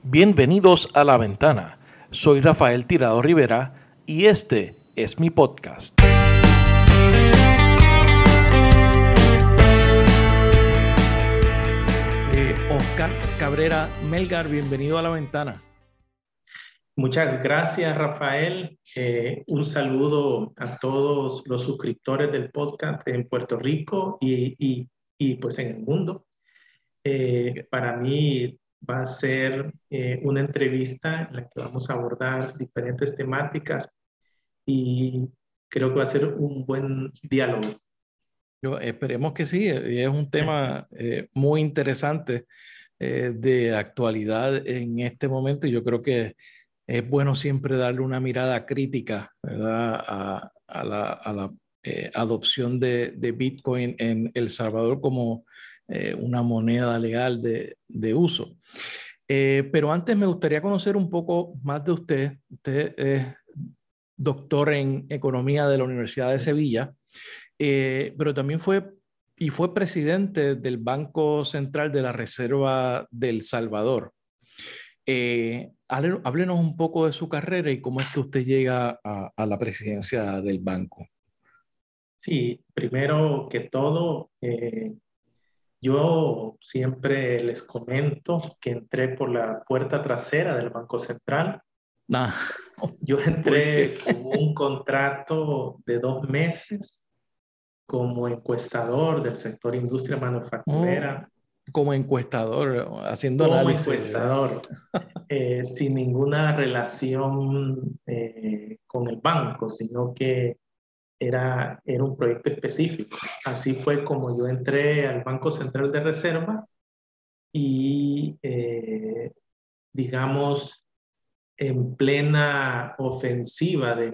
Bienvenidos a La Ventana. Soy Rafael Tirado Rivera y este es mi podcast. Oscar Cabrera Melgar, bienvenido a La Ventana. Muchas gracias, Rafael. Un saludo a todos los suscriptores del podcast en Puerto Rico y pues en el mundo. Para mí va a ser una entrevista en la que vamos a abordar diferentes temáticas y creo que va a ser un buen diálogo. Esperemos que sí, es un tema muy interesante de actualidad en este momento y yo creo que es bueno siempre darle una mirada crítica, ¿verdad? a la adopción de Bitcoin en El Salvador como una moneda legal de uso. Pero antes me gustaría conocer un poco más de usted. Usted es doctor en Economía de la Universidad de Sevilla, pero también fue presidente del Banco Central de la Reserva del Salvador. Háblenos un poco de su carrera y cómo es que usted llega a la presidencia del banco. Sí, primero que todo, yo siempre les comento que entré por la puerta trasera del Banco Central. Yo entré con un contrato de 2 meses como encuestador del sector industria manufacturera. Como encuestador, haciendo como análisis. encuestador, sin ninguna relación con el banco, sino que era un proyecto específico. Así fue como yo entré al Banco Central de Reserva y, digamos, en plena ofensiva de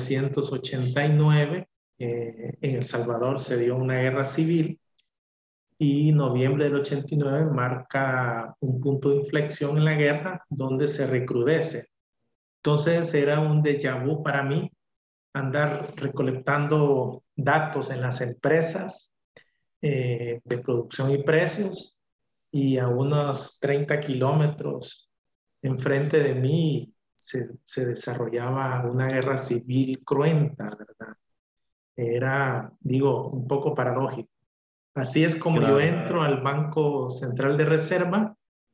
1989, en El Salvador se dio una guerra civil y noviembre del 89 marca un punto de inflexión en la guerra donde se recrudece. Entonces era un déjà vu para mí andar recolectando datos en las empresas de producción y precios y a unos 30 kilómetros enfrente de mí se desarrollaba una guerra civil cruenta, ¿verdad? Era, digo, un poco paradójico. Así es como yo entro al Banco Central de Reserva.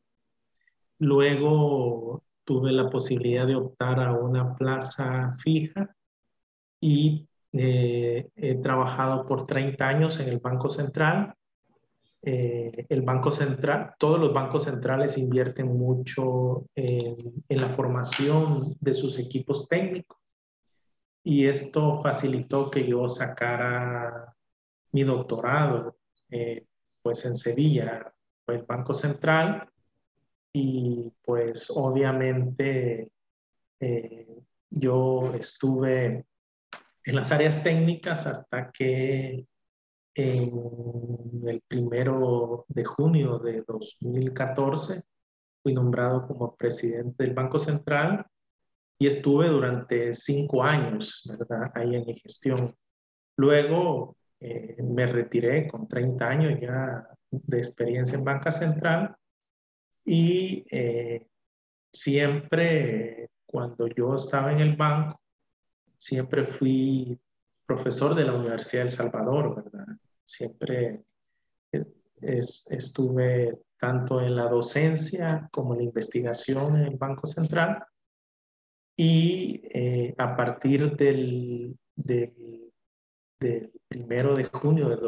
Luego tuve la posibilidad de optar a una plaza fija y he trabajado por 30 años en el Banco Central. El Banco Central, todos los bancos centrales invierten mucho en la formación de sus equipos técnicos y esto facilitó que yo sacara mi doctorado pues en Sevilla, fue el Banco Central y pues obviamente yo estuve en las áreas técnicas hasta que en el 1 de junio de 2014 fui nombrado como presidente del Banco Central y estuve durante 5 años, ¿verdad? Ahí en mi gestión. Luego me retiré con 30 años ya de experiencia en banca central y siempre cuando yo estaba en el banco, siempre fui profesor de la Universidad de El Salvador, ¿verdad? Siempre estuve tanto en la docencia como en la investigación en el Banco Central y a partir del 1 de junio de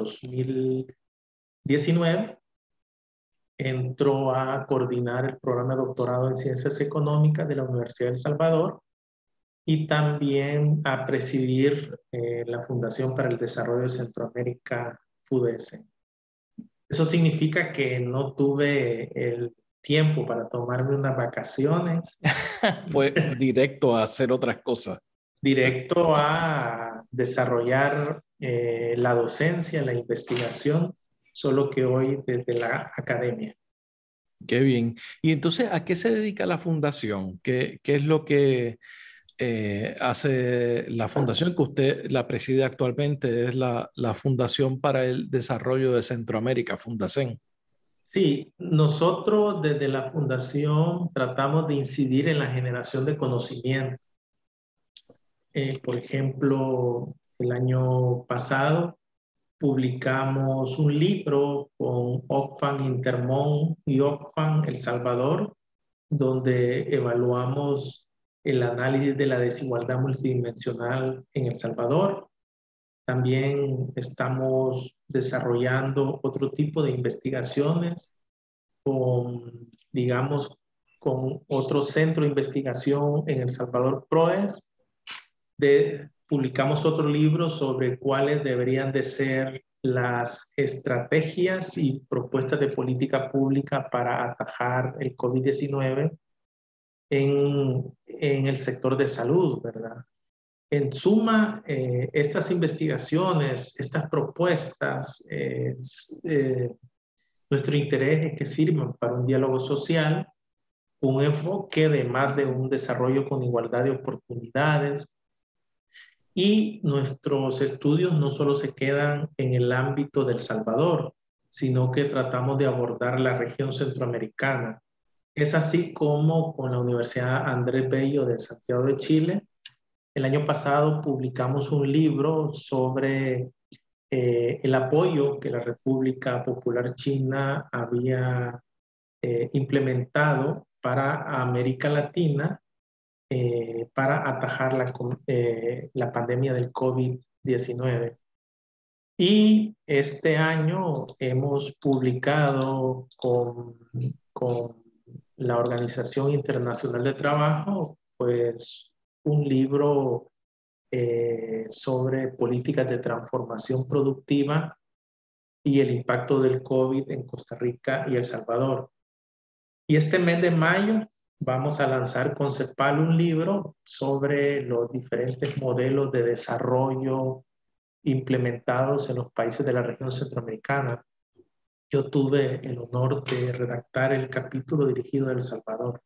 2019 entró a coordinar el programa de doctorado en Ciencias Económicas de la Universidad de El Salvador y también a presidir la Fundación para el Desarrollo de Centroamérica, FUDECE. Eso significa que no tuve el tiempo para tomarme unas vacaciones. Fue directo a hacer otras cosas. Directo a desarrollar la docencia, la investigación, solo que hoy desde la academia. Qué bien. Y entonces, ¿a qué se dedica la fundación? ¿Qué es lo que hace la fundación que usted la preside actualmente? Es la Fundación para el Desarrollo de Centroamérica, Fundacen. Sí, nosotros desde la fundación tratamos de incidir en la generación de conocimiento. Por ejemplo, el año pasado publicamos un libro con Oxfam Intermón y Oxfam El Salvador, donde evaluamos el análisis de la desigualdad multidimensional en El Salvador. También estamos desarrollando otro tipo de investigaciones con, digamos, con otro centro de investigación en El Salvador, PROES. Publicamos otro libro sobre cuáles deberían de ser las estrategias y propuestas de política pública para atajar el COVID-19 en el sector de salud, ¿verdad? En suma, estas investigaciones, estas propuestas, nuestro interés es que sirvan para un diálogo social, un enfoque de más de un desarrollo con igualdad de oportunidades, y nuestros estudios no solo se quedan en el ámbito del Salvador, sino que tratamos de abordar la región centroamericana. Es así como con la Universidad Andrés Bello de Santiago de Chile, el año pasado publicamos un libro sobre el apoyo que la República Popular China había implementado para América Latina para atajar la pandemia del COVID-19. Y este año hemos publicado con la Organización Internacional de Trabajo, pues un libro sobre políticas de transformación productiva y el impacto del COVID en Costa Rica y El Salvador. Y este mes de mayo vamos a lanzar con CEPAL un libro sobre los diferentes modelos de desarrollo implementados en los países de la región centroamericana. Yo tuve el honor de redactar el capítulo dirigido a El Salvador.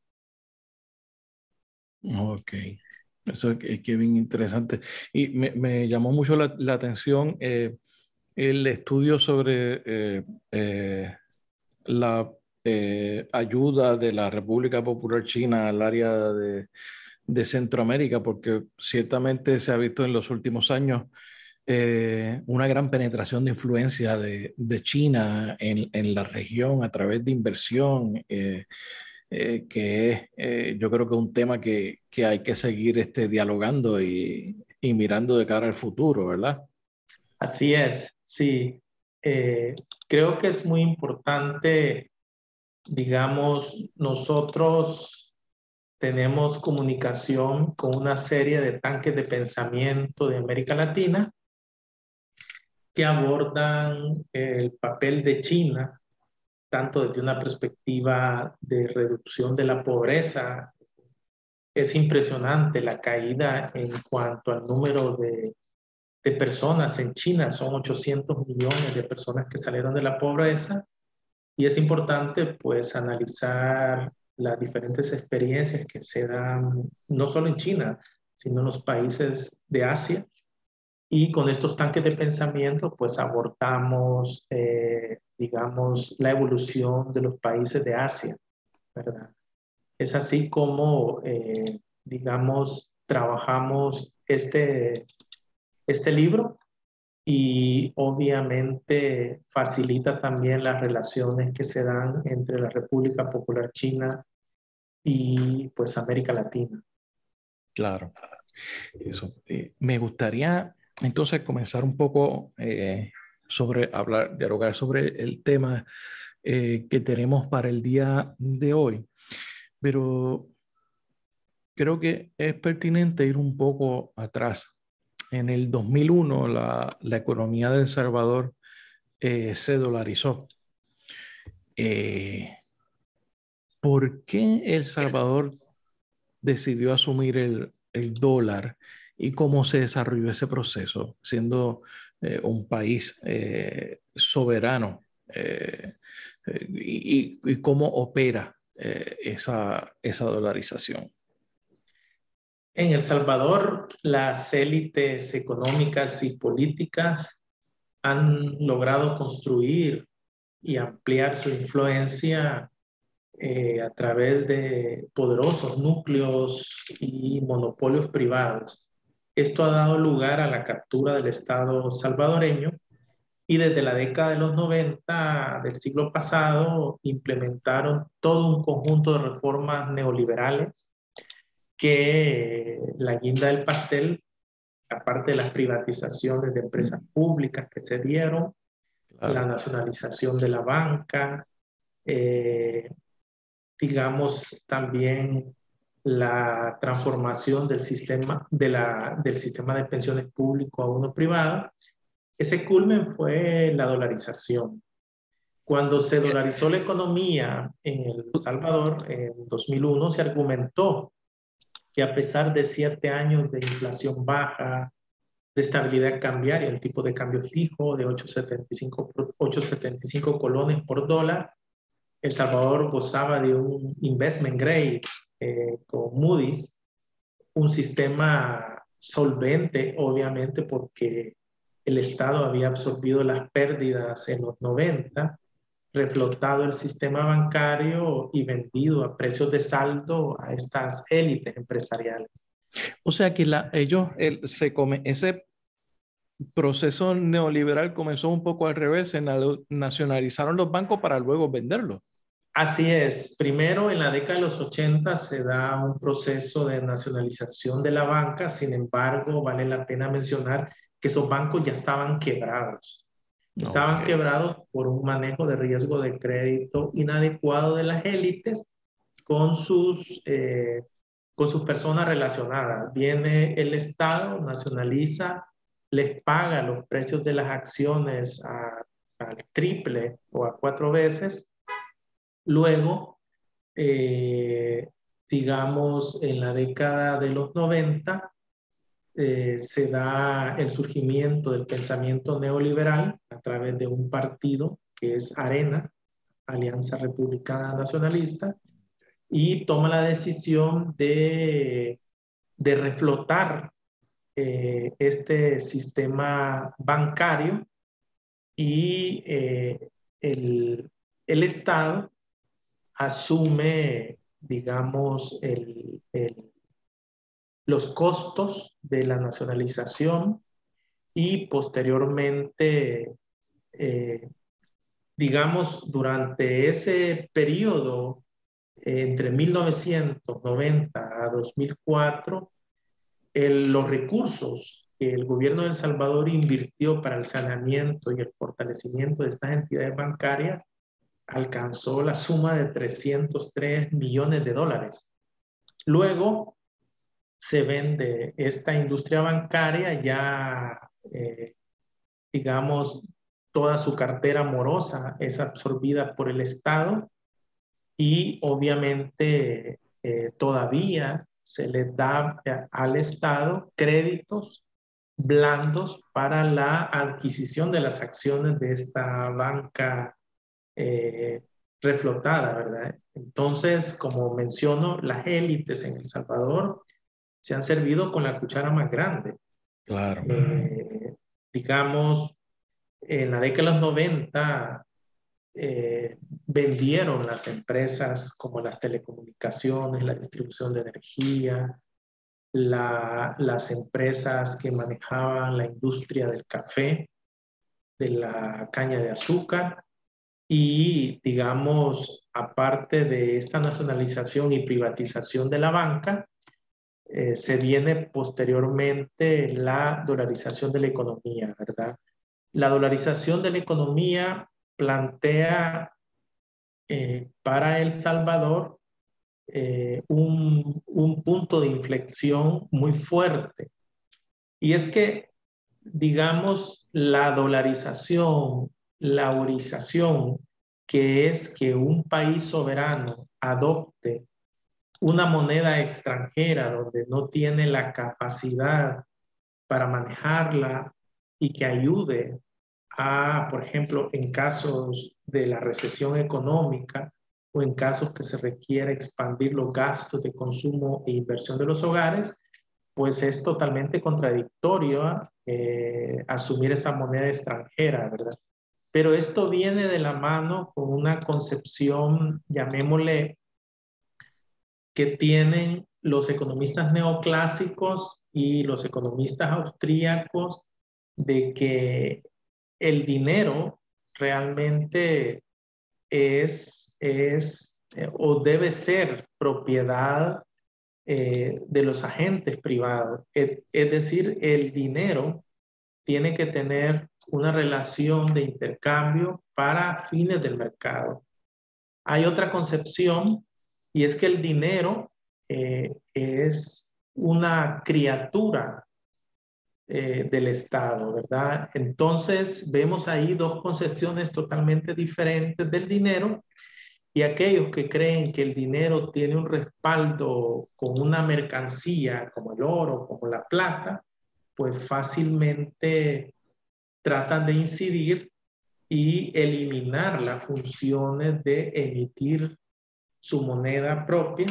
Ok, eso es que bien interesante. Y me llamó mucho la atención el estudio sobre la ayuda de la República Popular China al área de Centroamérica, porque ciertamente se ha visto en los últimos años una gran penetración de influencia de China en la región a través de inversión, que es yo creo que un tema que hay que seguir dialogando y mirando de cara al futuro, ¿verdad? Así es, sí. Eh, Creo que es muy importante, digamos, nosotros tenemos comunicación con una serie de tanques de pensamiento de América Latina que abordan el papel de China, tanto desde una perspectiva de reducción de la pobreza. Es impresionante la caída en cuanto al número de personas en China. Son 800 millones de personas que salieron de la pobreza, y es importante pues analizar las diferentes experiencias que se dan no solo en China, sino en los países de Asia. Y con estos tanques de pensamiento, pues abordamos, digamos, la evolución de los países de Asia, ¿verdad? Es así como, digamos, trabajamos este libro, y obviamente facilita también las relaciones que se dan entre la República Popular China y pues América Latina. Claro, eso. Me gustaría entonces comenzar un poco sobre hablar, dialogar sobre el tema que tenemos para el día de hoy, pero creo que es pertinente ir un poco atrás. En el 2001, la economía de El Salvador se dolarizó. Eh, ¿Por qué El Salvador decidió asumir el dólar y cómo se desarrolló ese proceso, siendo un país soberano y cómo opera esa dolarización? En El Salvador, las élites económicas y políticas han logrado construir y ampliar su influencia a través de poderosos núcleos y monopolios privados. Esto ha dado lugar a la captura del Estado salvadoreño y desde la década de los 90 del siglo pasado implementaron todo un conjunto de reformas neoliberales que la guinda del pastel, aparte de las privatizaciones de empresas públicas que se dieron, la Claro. nacionalización de la banca, eh, digamos también la transformación del sistema del sistema de pensiones público a uno privado. Ese culmen fue la dolarización. Cuando se dolarizó la economía en El Salvador en 2001, se argumentó que a pesar de 7 años de inflación baja, de estabilidad cambiaria, el tipo de cambio fijo de 8,75 colones por dólar, El Salvador gozaba de un investment grade con Moody's, un sistema solvente, obviamente, porque el Estado había absorbido las pérdidas en los 90, reflotado el sistema bancario y vendido a precios de saldo a estas élites empresariales. O sea que ese proceso neoliberal comenzó un poco al revés, nacionalizaron los bancos para luego venderlos. Así es, primero en la década de los 80 se da un proceso de nacionalización de la banca, sin embargo, vale la pena mencionar que esos bancos ya estaban quebrados. Ok, Estaban quebrados por un manejo de riesgo de crédito inadecuado de las élites con con sus personas relacionadas. Viene el Estado, nacionaliza, les paga los precios de las acciones al triple o a 4 veces. Luego, eh, digamos, en la década de los 90, se da el surgimiento del pensamiento neoliberal a través de un partido que es ARENA, Alianza Republicana Nacionalista, y toma la decisión de reflotar este sistema bancario y el Estado asume, digamos, los costos de la nacionalización y posteriormente, eh, digamos, durante ese periodo, entre 1990 a 2004, los recursos que el gobierno de El Salvador invirtió para el saneamiento y el fortalecimiento de estas entidades bancarias alcanzó la suma de 303 millones de dólares. Luego se vende esta industria bancaria ya, digamos, toda su cartera morosa es absorbida por el Estado y obviamente todavía se le da al Estado créditos blandos para la adquisición de las acciones de esta banca eh, reflotada, ¿verdad? Entonces, como menciono, las élites en El Salvador se han servido con la cuchara más grande. claro. Eh, digamos, en la década de los 90 vendieron las empresas como las telecomunicaciones, la distribución de energía, las empresas que manejaban la industria del café, de la caña de azúcar y, digamos, aparte de esta nacionalización y privatización de la banca, se viene posteriormente la dolarización de la economía, ¿verdad? La dolarización de la economía plantea para El Salvador un punto de inflexión muy fuerte. Y es que, digamos, la dolarización, la aurización, que es que un país soberano adopte una moneda extranjera donde no tiene la capacidad para manejarla y que ayude a, por ejemplo, en casos de la recesión económica o en casos que se requiere expandir los gastos de consumo e inversión de los hogares, pues es totalmente contradictorio asumir esa moneda extranjera, ¿verdad? Pero esto viene de la mano con una concepción, llamémosle, que tienen los economistas neoclásicos y los economistas austríacos de que el dinero realmente o debe ser propiedad de los agentes privados. Es decir, el dinero tiene que tener una relación de intercambio para fines del mercado. Hay otra concepción y es que el dinero es una criatura del Estado, ¿verdad? Entonces vemos ahí dos concepciones totalmente diferentes del dinero y aquellos que creen que el dinero tiene un respaldo con una mercancía como el oro, como la plata, pues fácilmente tratan de incidir y eliminar las funciones de emitir su moneda propia,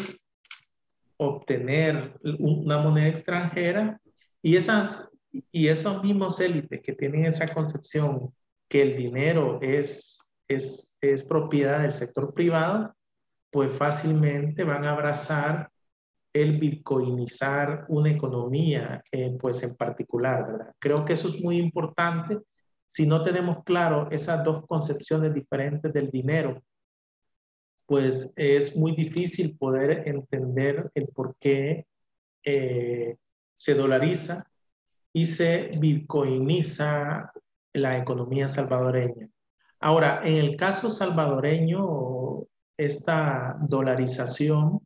obtener una moneda extranjera y esos mismos élites que tienen esa concepción que el dinero es propiedad del sector privado, pues fácilmente van a abrazar el bitcoinizar una economía, pues en particular, ¿verdad? Creo que eso es muy importante. Si no tenemos claro esas dos concepciones diferentes del dinero, pues es muy difícil poder entender el por qué eh, se dolariza y se bitcoiniza la economía salvadoreña. Ahora, en el caso salvadoreño, esta dolarización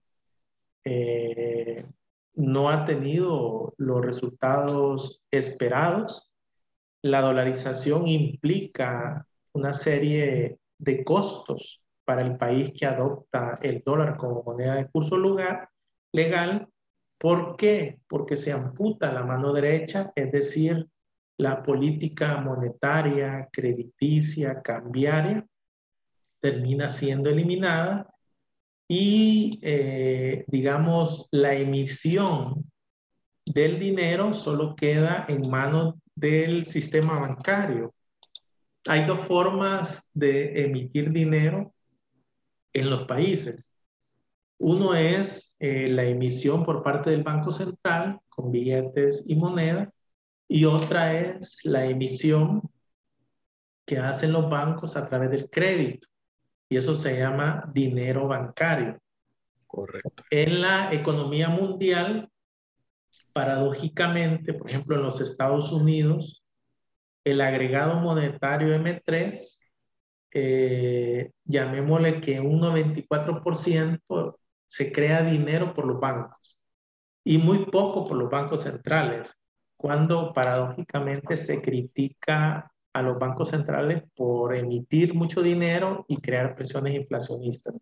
eh, no ha tenido los resultados esperados. La dolarización implica una serie de costos para el país que adopta el dólar como moneda de curso legal. ¿Por qué? Porque se amputa la mano derecha, es decir, la política monetaria, crediticia, cambiaria, termina siendo eliminada y, digamos, la emisión del dinero solo queda en manos del sistema bancario. Hay dos formas de emitir dinero en los países. Uno es la emisión por parte del Banco Central con billetes y monedas y otra es la emisión que hacen los bancos a través del crédito y eso se llama dinero bancario. Correcto. En la economía mundial, paradójicamente, por ejemplo, en los Estados Unidos, el agregado monetario M3, llamémosle que un 94% se crea dinero por los bancos y muy poco por los bancos centrales, cuando paradójicamente se critica a los bancos centrales por emitir mucho dinero y crear presiones inflacionistas.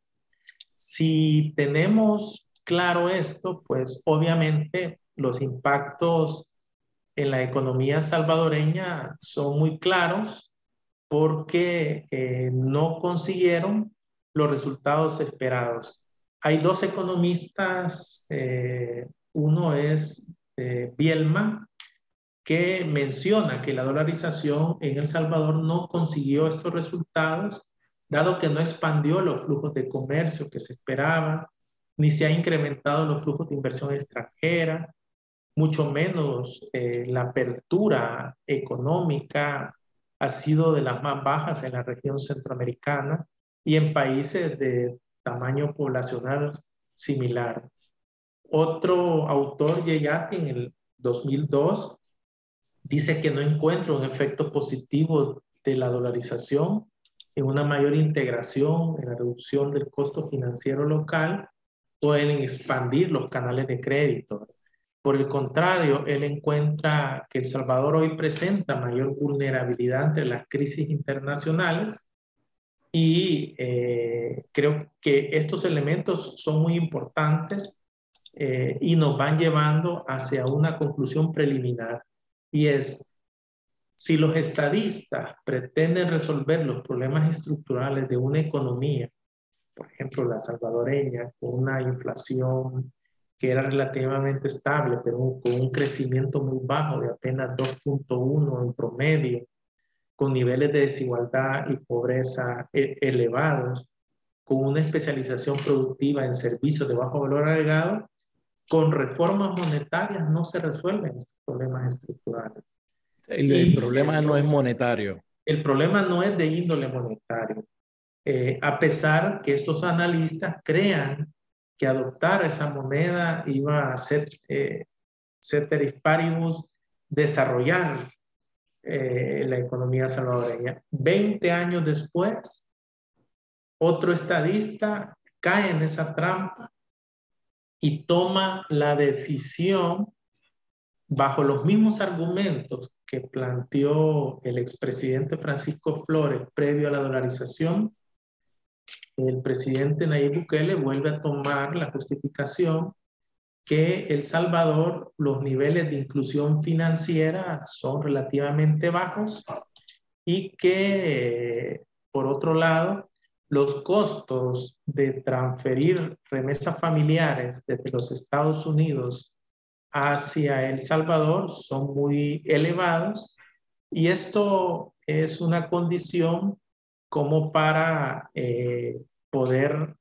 Si tenemos claro esto, pues obviamente los impactos en la economía salvadoreña son muy claros porque no consiguieron los resultados esperados. Hay dos economistas, uno es Bielman, que menciona que la dolarización en El Salvador no consiguió estos resultados, dado que no expandió los flujos de comercio que se esperaban, ni se ha incrementado los flujos de inversión extranjera, mucho menos la apertura económica ha sido de las más bajas en la región centroamericana y en países de tamaño poblacional similar. Otro autor, Yeyati, en el 2002, dice que no encuentra un efecto positivo de la dolarización en una mayor integración, en la reducción del costo financiero local o en expandir los canales de crédito. Por el contrario, él encuentra que El Salvador hoy presenta mayor vulnerabilidad ante las crisis internacionales y creo que estos elementos son muy importantes y nos van llevando hacia una conclusión preliminar y es, si los estadistas pretenden resolver los problemas estructurales de una economía, por ejemplo la salvadoreña, con una inflación que era relativamente estable, pero con un crecimiento muy bajo de apenas 2.1 en promedio, con niveles de desigualdad y pobreza elevados, con una especialización productiva en servicios de bajo valor agregado, con reformas monetarias no se resuelven estos problemas estructurales. El problema no es monetario. El problema no es de índole monetario, a pesar que estos analistas crean que adoptar esa moneda iba a ser ceteris paribus desarrollar la economía salvadoreña. 20 años después, otro estadista cae en esa trampa y toma la decisión bajo los mismos argumentos que planteó el expresidente Francisco Flores previo a la dolarización. El presidente Nayib Bukele vuelve a tomar la justificación que El Salvador, los niveles de inclusión financiera son relativamente bajos y que, por otro lado, los costos de transferir remesas familiares desde los Estados Unidos hacia El Salvador son muy elevados y esto es una condición como para poder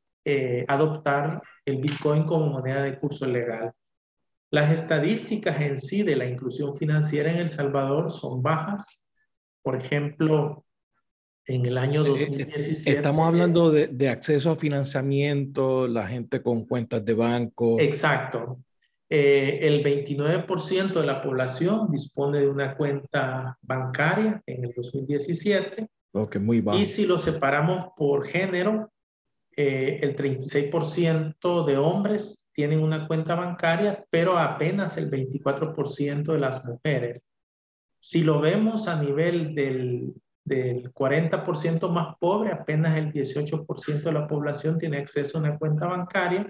adoptar el Bitcoin como moneda de curso legal. Las estadísticas en sí de la inclusión financiera en El Salvador son bajas. Por ejemplo, en el año 2017. Estamos hablando de acceso a financiamiento, la gente con cuentas de banco. Exacto. El 29% de la población dispone de una cuenta bancaria en el 2017. Okay, muy bajo. Y si lo separamos por género, el 36% de hombres tienen una cuenta bancaria, pero apenas el 24% de las mujeres. Si lo vemos a nivel del 40% más pobre, apenas el 18% de la población tiene acceso a una cuenta bancaria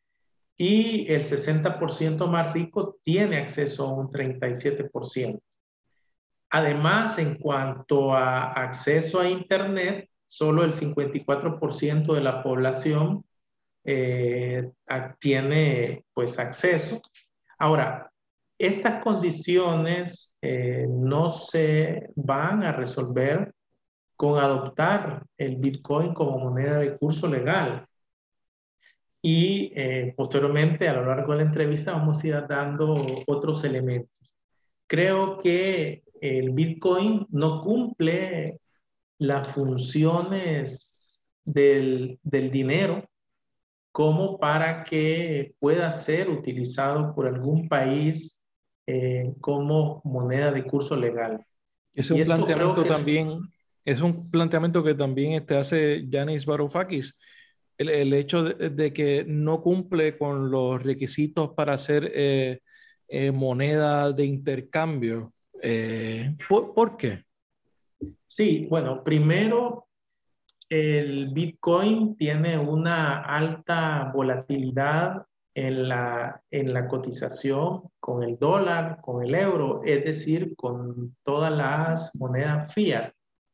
y el 60% más rico tiene acceso a un 37%. Además, en cuanto a acceso a Internet, solo el 54% de la población tiene pues acceso. Ahora, estas condiciones no se van a resolver con adoptar el Bitcoin como moneda de curso legal. Y posteriormente, a lo largo de la entrevista, vamos a ir dando otros elementos. Creo que el Bitcoin no cumple las funciones del dinero como para que pueda ser utilizado por algún país como moneda de curso legal. Es un planteamiento también, es un planteamiento que también hace Yanis Varoufakis, el hecho de que no cumple con los requisitos para ser moneda de intercambio. ¿Por qué? Sí, bueno, primero, el Bitcoin tiene una alta volatilidad en la cotización con el dólar, con el euro, es decir, con todas las monedas fiat.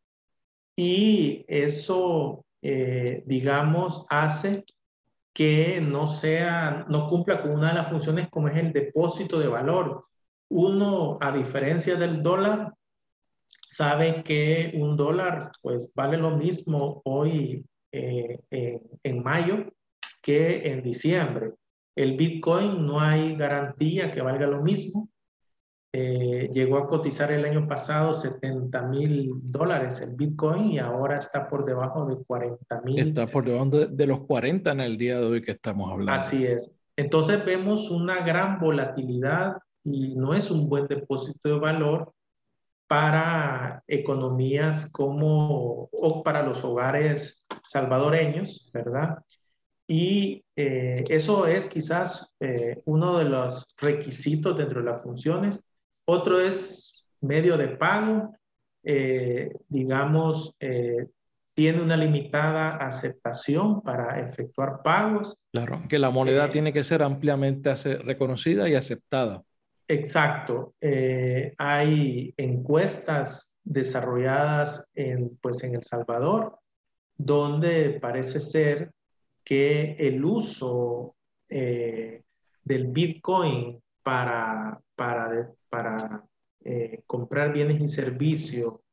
Y eso, digamos, hace que no cumpla con una de las funciones como es el depósito de valor. Uno, a diferencia del dólar, sabe que un dólar pues vale lo mismo hoy en mayo que en diciembre. El Bitcoin no hay garantía que valga lo mismo. Llegó a cotizar el año pasado $70,000 el Bitcoin y ahora está por debajo de 40,000. Está por debajo de los 40 en el día de hoy que estamos hablando. Así es. Entonces vemos una gran volatilidad y no es un buen depósito de valor para economías o para los hogares salvadoreños, ¿verdad? Y eso es quizás uno de los requisitos dentro de las funciones. Otro es medio de pago, digamos, tiene una limitada aceptación para efectuar pagos. Claro, que la moneda tiene que ser ampliamente reconocida y aceptada. Exacto. Hay encuestas desarrolladas pues en El Salvador, donde parece ser que el uso del Bitcoin para comprar bienes y servicios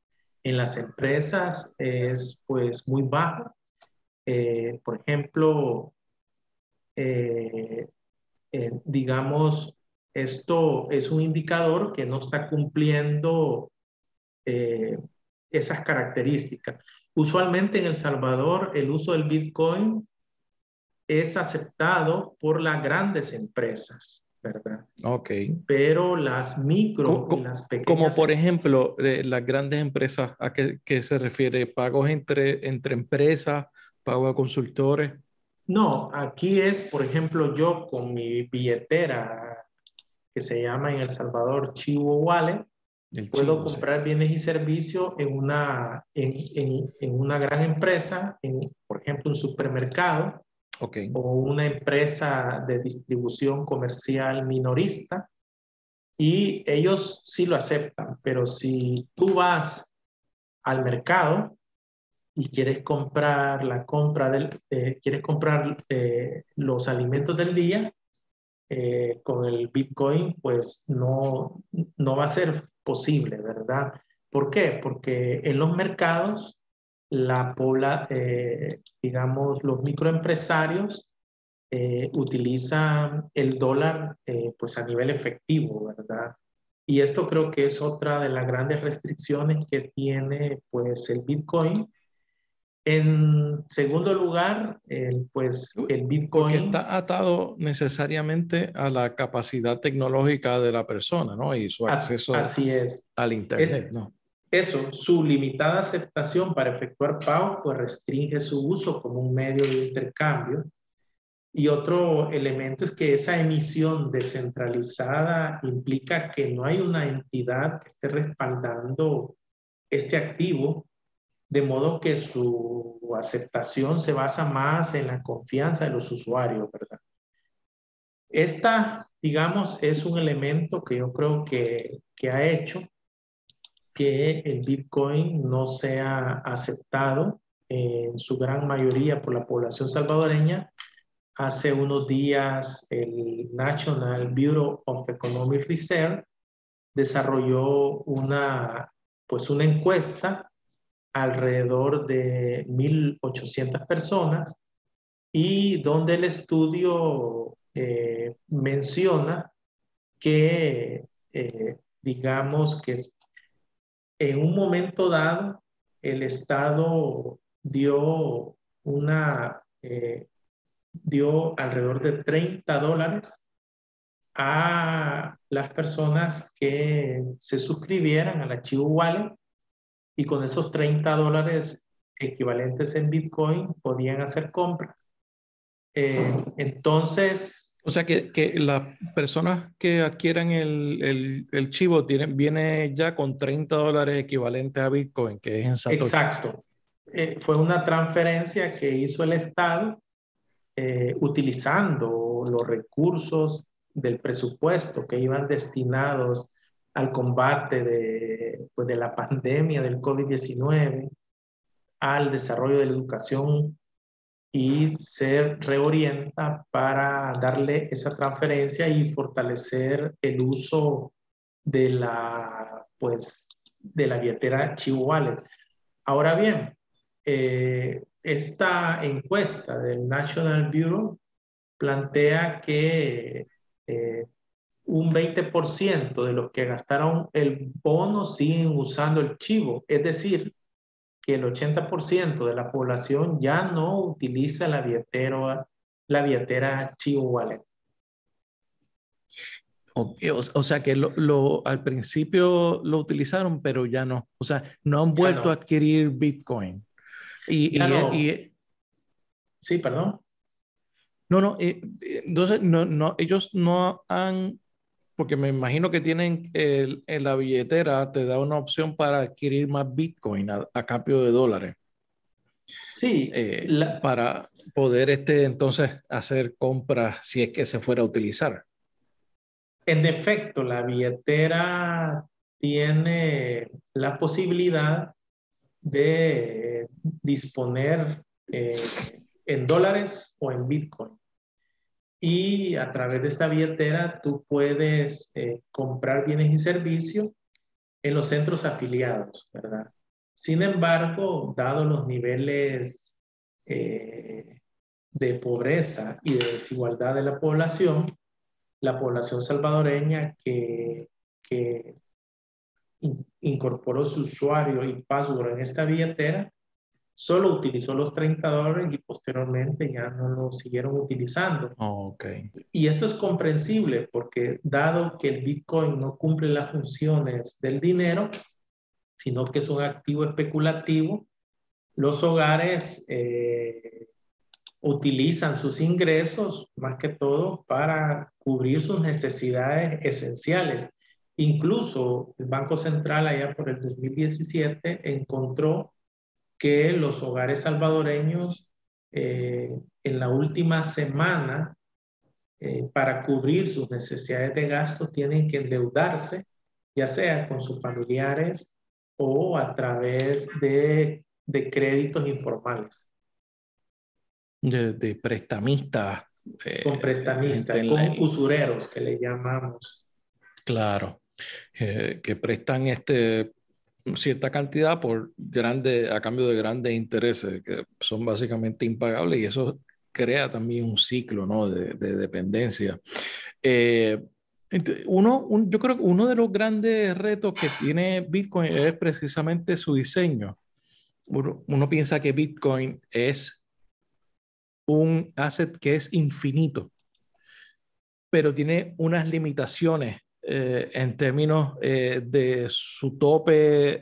en las empresas es pues muy bajo. Por ejemplo, eh, digamos, esto es un indicador que no está cumpliendo eh, esas características. Usualmente en El Salvador el uso del Bitcoin es aceptado por las grandes empresas, ¿verdad? Ok. Pero las micro y las Como pequeñas, por ejemplo, las grandes empresas, ¿a qué se refiere? ¿Pagos entre empresas, pago a consultores? no, aquí es, por ejemplo, yo con mi billetera que se llama en El Salvador Chivo Wallet, El puedo chivo, sí. comprar bienes y servicios en una gran empresa, por ejemplo, un supermercado Ok. o una empresa de distribución comercial minorista, y ellos sí lo aceptan, pero si tú vas al mercado y quieres comprar quieres comprar los alimentos del día con el Bitcoin, pues no va a ser posible, ¿verdad? ¿Por qué? Porque en los mercados, digamos, los microempresarios utilizan el dólar pues a nivel efectivo, ¿verdad? Y esto creo que es otra de las grandes restricciones que tiene pues el Bitcoin. En segundo lugar, pues el Porque Bitcoin, está atado necesariamente a la capacidad tecnológica de la persona, ¿no? Y su acceso así al Internet, es ¿no? eso, su limitada aceptación para efectuar pagos pues restringe su uso como un medio de intercambio. Y otro elemento es que esa emisión descentralizada implica que no hay una entidad que esté respaldando este activo, de modo que su aceptación se basa más en la confianza de los usuarios, ¿verdad? Esta, digamos, es un elemento que yo creo que ha hecho que el Bitcoin no sea aceptado en su gran mayoría por la población salvadoreña. Hace unos días el National Bureau of Economic Research desarrolló pues una encuesta alrededor de 1.800 personas, y donde el estudio menciona que, digamos, que en un momento dado el Estado dio alrededor de $30 a las personas que se suscribieran al archivo Wallet, y con esos $30 equivalentes en Bitcoin podían hacer compras. Entonces, O sea que las personas que adquieran el chivo viene ya con $30 equivalentes a Bitcoin, que es en satoshis. exacto, fue una transferencia que hizo el Estado utilizando los recursos del presupuesto que iban destinados al combate pues de la pandemia del COVID-19, al desarrollo de la educación, y se reorienta para darle esa transferencia y fortalecer el uso pues, de la billetera Chivo Wallet. Ahora bien, esta encuesta del National Bureau plantea que un 20% de los que gastaron el bono siguen usando el chivo, es decir, que el 80% de la población ya no utiliza la billetera Chivo Wallet. O sea que al principio lo utilizaron, pero ya no. O sea, no han Ya vuelto a no, adquirir Bitcoin. ya Y, y, no. y Sí, perdón. no, no, entonces ellos no han, porque me imagino que tienen en la billetera, te da una opción para adquirir más Bitcoin a cambio de dólares, Sí, para poder entonces hacer compras si es que se fuera a utilizar. en efecto, la billetera tiene la posibilidad de disponer en dólares o en Bitcoin. Y a través de esta billetera tú puedes comprar bienes y servicios en los centros afiliados, ¿verdad? Sin embargo, dado los niveles de pobreza y de desigualdad de la población salvadoreña que incorporó su usuario y password en esta billetera, solo utilizó los $30 y posteriormente ya no lo siguieron utilizando. Okay. Y esto es comprensible porque dado que el Bitcoin no cumple las funciones del dinero, sino que es un activo especulativo, los hogares utilizan sus ingresos más que todo para cubrir sus necesidades esenciales. Incluso el Banco Central allá por el 2017 encontró que los hogares salvadoreños en la última semana para cubrir sus necesidades de gasto tienen que endeudarse, ya sea con sus familiares o a través de créditos informales. De prestamistas. Con Gente prestamistas, con usureros que le llamamos. claro, que prestan cierta cantidad a cambio de grandes intereses que son básicamente impagables y eso crea también un ciclo, ¿no? de dependencia. Eh, yo creo que uno de los grandes retos que tiene Bitcoin es precisamente su diseño. Uno piensa que Bitcoin es un asset que es infinito, pero tiene unas limitaciones en términos de su tope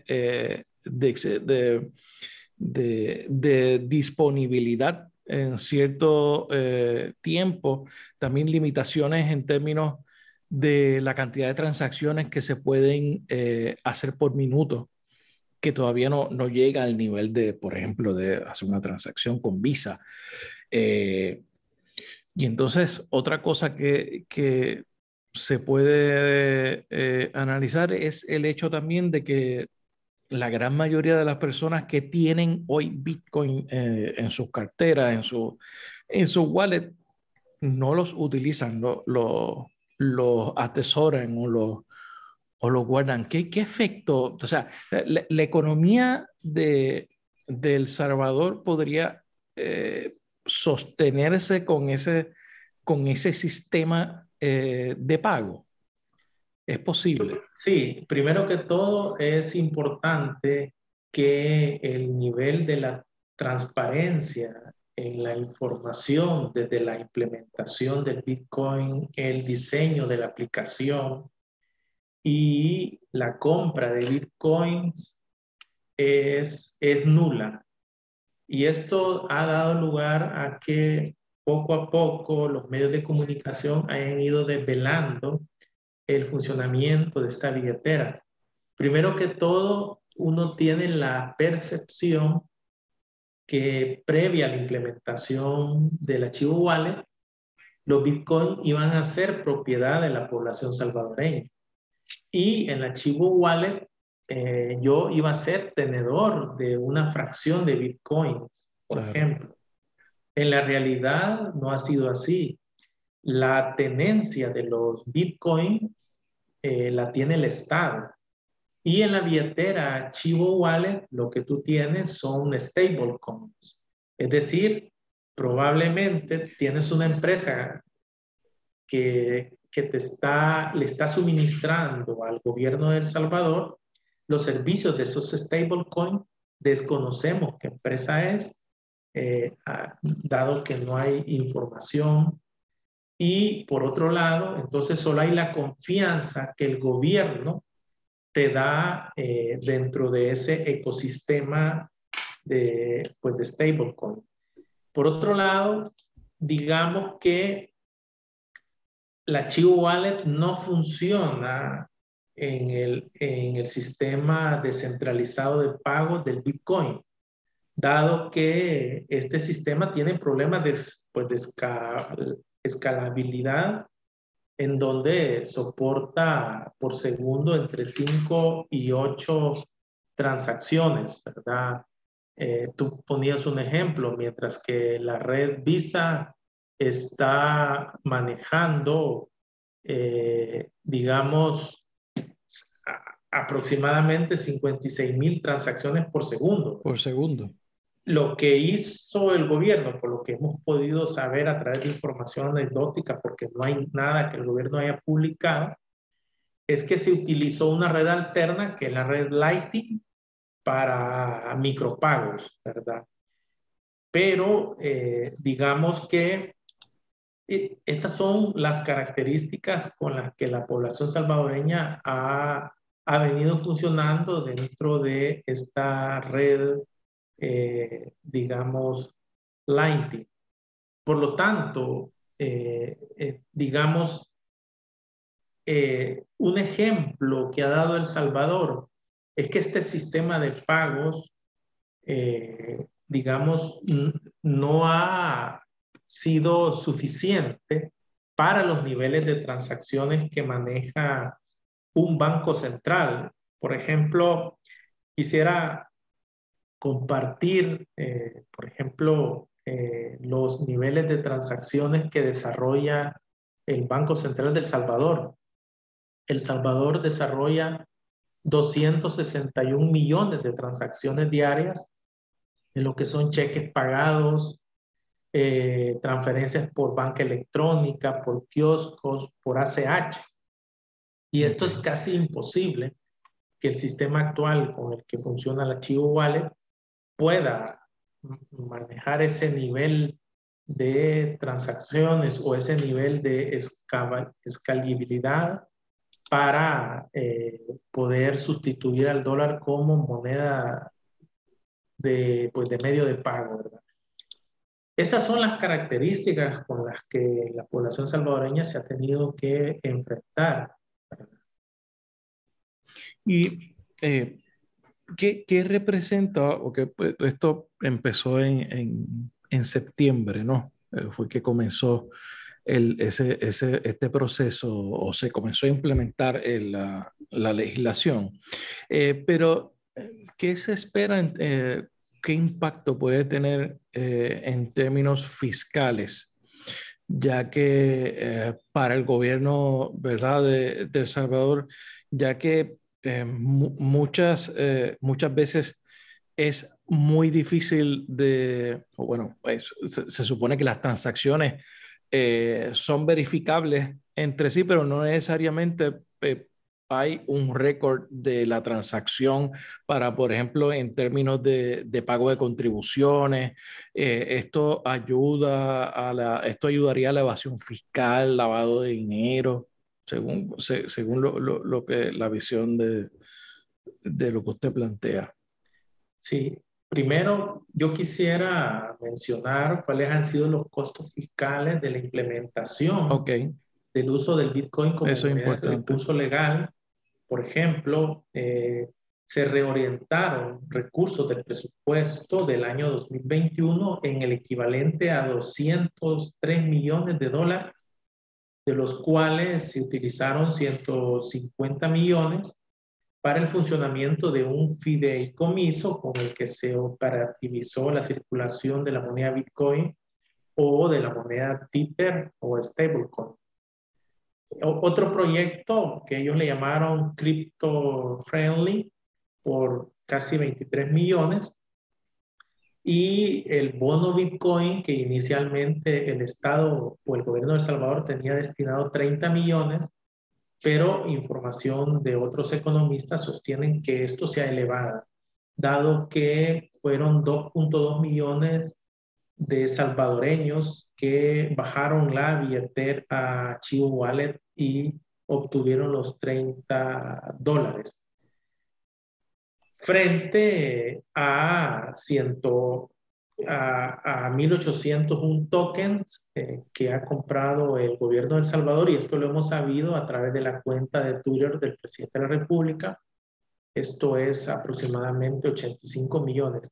de disponibilidad en cierto tiempo, también limitaciones en términos de la cantidad de transacciones que se pueden hacer por minuto, que todavía no llega al nivel de, por ejemplo, de hacer una transacción con Visa. Eh, y entonces, otra cosa que se puede analizar es el hecho también de que la gran mayoría de las personas que tienen hoy Bitcoin en sus carteras, en su wallet, no los utilizan, los atesoran o los guardan. ¿Qué efecto? O sea, la economía de El Salvador podría sostenerse con ese sistema de pago. Es posible. Sí, primero que todo es importante que el nivel de la transparencia en la información desde la implementación del Bitcoin, el diseño de la aplicación y la compra de Bitcoins es nula. Y esto ha dado lugar a que poco a poco los medios de comunicación hayan ido desvelando el funcionamiento de esta billetera. Primero que todo, uno tiene la percepción que previa a la implementación del archivo wallet, los bitcoins iban a ser propiedad de la población salvadoreña. Y en el archivo wallet, yo iba a ser tenedor de una fracción de bitcoins, por Claro. ejemplo. En la realidad no ha sido así. La tenencia de los bitcoins la tiene el Estado. Y en la billetera Chivo Wallet, lo que tú tienes son stablecoins. Es decir, probablemente tienes una empresa que le está suministrando al gobierno de El Salvador los servicios de esos stablecoins. Desconocemos qué empresa es, dado que no hay información. Y por otro lado, entonces solo hay la confianza que el gobierno te da dentro de ese ecosistema pues de stablecoin. Por otro lado, digamos que la Chivo Wallet no funciona en el sistema descentralizado de pagos del Bitcoin, dado que este sistema tiene problemas pues, de escalabilidad en donde soporta por segundo entre 5 y 8 transacciones, ¿verdad? Tú ponías un ejemplo, mientras que la red Visa está manejando, digamos, aproximadamente 56.000 transacciones por segundo. Por segundo. Lo que hizo el gobierno, por lo que hemos podido saber a través de información anecdótica, porque no hay nada que el gobierno haya publicado, es que se utilizó una red alterna, que es la red Lightning, para micropagos, ¿verdad? Pero digamos que estas son las características con las que la población salvadoreña ha venido funcionando dentro de esta red, digamos, Lightning. Por lo tanto, digamos, un ejemplo que ha dado El Salvador es que este sistema de pagos, digamos, no ha sido suficiente para los niveles de transacciones que maneja un banco central. Por ejemplo, quisiera compartir, por ejemplo, los niveles de transacciones que desarrolla el Banco Central de El Salvador. El Salvador desarrolla 261 millones de transacciones diarias en lo que son cheques pagados, transferencias por banca electrónica, por kioscos, por ACH. Y esto es casi imposible que el sistema actual con el que funciona el Archivo Wallet pueda manejar ese nivel de transacciones o ese nivel de escalabilidad para poder sustituir al dólar como moneda pues, de medio de pago, ¿verdad? Estas son las características con las que la población salvadoreña se ha tenido que enfrentar, ¿verdad? ¿Y qué representa, o que pues, esto empezó en septiembre, ¿no? Fue que comenzó este proceso o se comenzó a implementar la legislación. Pero, ¿qué se espera? ¿Qué impacto puede tener en términos fiscales? Ya que para el gobierno, ¿verdad?, de El Salvador, ya que muchas veces es muy difícil o bueno, se supone que las transacciones son verificables entre sí, pero no necesariamente hay un récord de la transacción para, por ejemplo, en términos de pago de contribuciones. Esto ayudaría a la evasión fiscal, lavado de dinero, según lo que la visión de lo que usted plantea. Sí, primero yo quisiera mencionar cuáles han sido los costos fiscales de la implementación Ok, del uso del Bitcoin como eso es moneda de importante. curso legal. Por ejemplo, se reorientaron recursos del presupuesto del año 2021 en el equivalente a 203 millones de dólares, de los cuales se utilizaron 150 millones para el funcionamiento de un fideicomiso con el que se operativizó la circulación de la moneda Bitcoin o de la moneda Tether o stablecoin. Otro proyecto que ellos le llamaron Crypto Friendly por casi 23 millones, y el bono Bitcoin que inicialmente el Estado o el gobierno de El Salvador tenía destinado 30 millones, pero información de otros economistas sostienen que esto se ha elevado, dado que fueron 2.2 millones de salvadoreños que bajaron la billetera a Chivo Wallet y obtuvieron los $30, frente a 1.801 tokens que ha comprado el gobierno de El Salvador, y esto lo hemos sabido a través de la cuenta de Twitter del presidente de la República. Esto es aproximadamente 85 millones.